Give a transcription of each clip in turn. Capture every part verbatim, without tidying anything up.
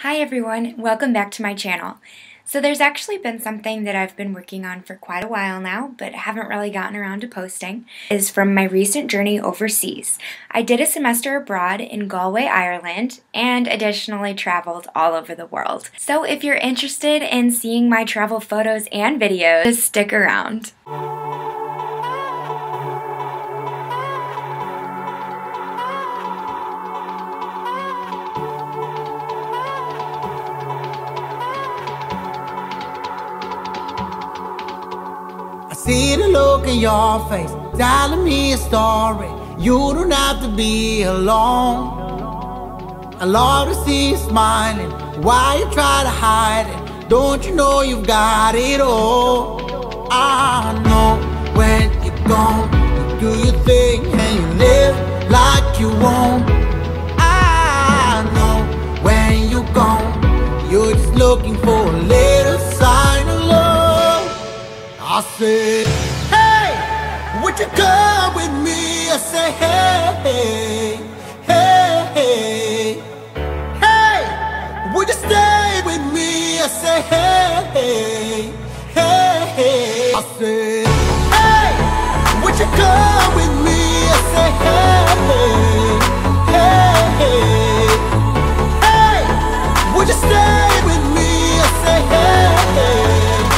Hi everyone, welcome back to my channel. So there's actually been something that I've been working on for quite a while now, but haven't really gotten around to posting, is from my recent journey overseas. I did a semester abroad in Galway, Ireland, and additionally traveled all over the world. So if you're interested in seeing my travel photos and videos, just stick around. See the look in your face, telling me a story. You don't have to be alone. I love to see you smiling. Why you try to hide it? Don't you know you've got it all? I know when you're gone, you do your thing and you live like you won't. I know when you're gone, you're just looking for a little sign of love. I said, hey, would you come with me? I say, hey, hey, hey, hey, would you stay with me? I say, hey, hey, hey, I said, hey, would you come with me? I say, hey, hey, hey, would you stay with me? I say, hey, hey.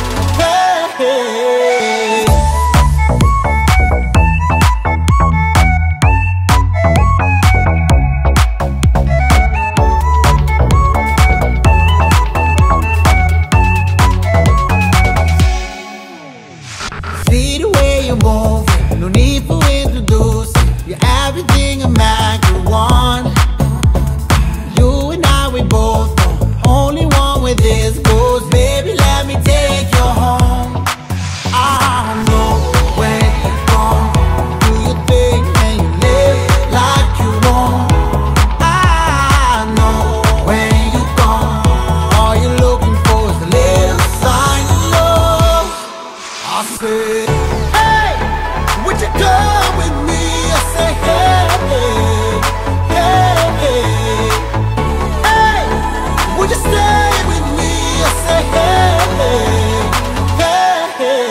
See the way you're moving, no need for introducing. You're everything a man could want. You and I, we both know, only one with this goes. Baby, let me take you home. I know when you're gone, do your thing and you live like you won't. I know when you're gone, all you're looking for is a little sign of love. I said, hey, would you come with me? I say, hey, hey, hey, hey, would you stay with me? I say, hey, hey, hey.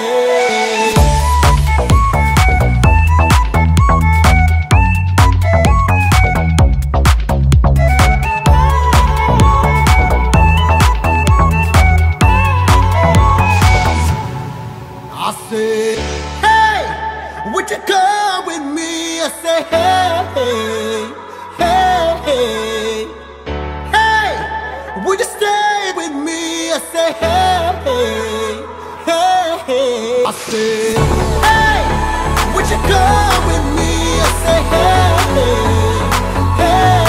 I said, hey, would you come with me? I say, hey, hey, hey, hey, would you stay with me? I say, hey, hey, hey, I said, hey, would you come with me? I say, hey, hey,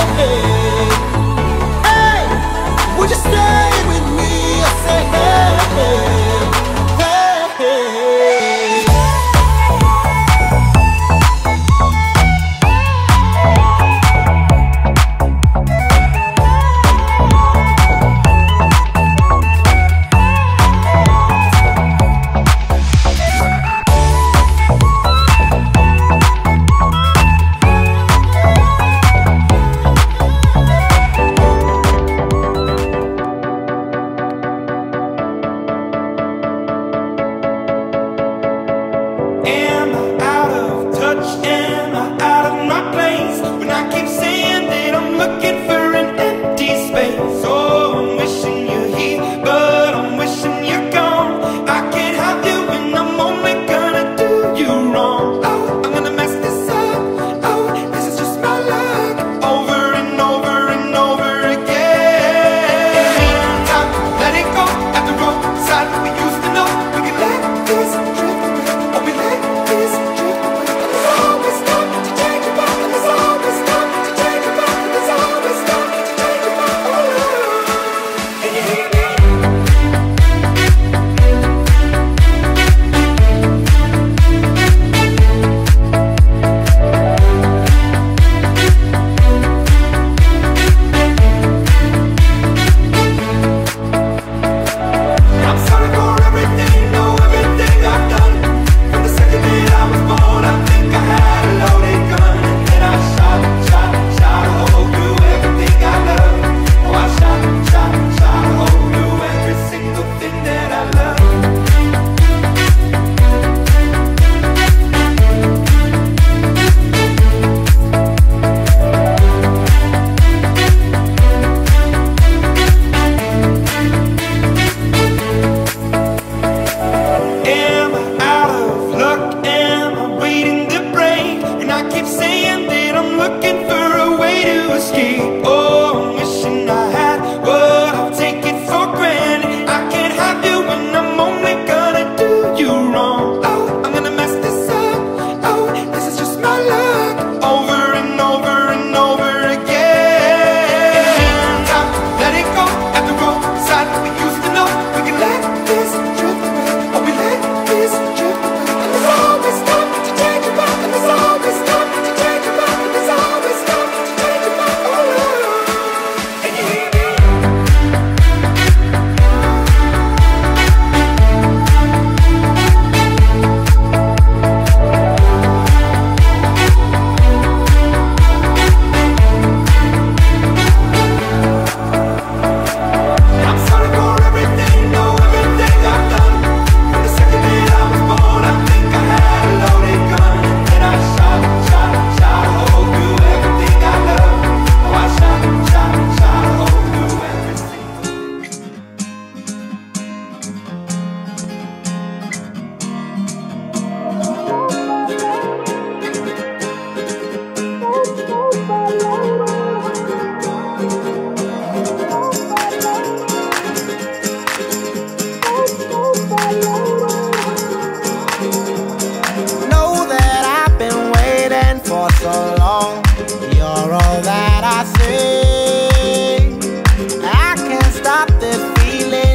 hey, would you stay with me? I say, hey, hey. stop the feeling.